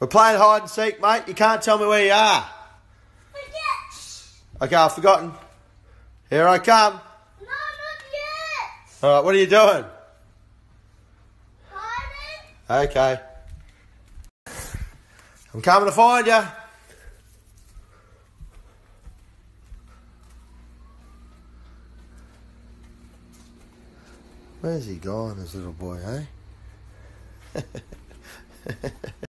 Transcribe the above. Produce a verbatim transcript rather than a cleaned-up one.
We're playing hide and seek, mate. You can't tell me where you are. Forget. Okay, I've forgotten. Here I come. No, not yet. All right, what are you doing? Hiding. Okay. I'm coming to find you. Where's he gone, this little boy, eh?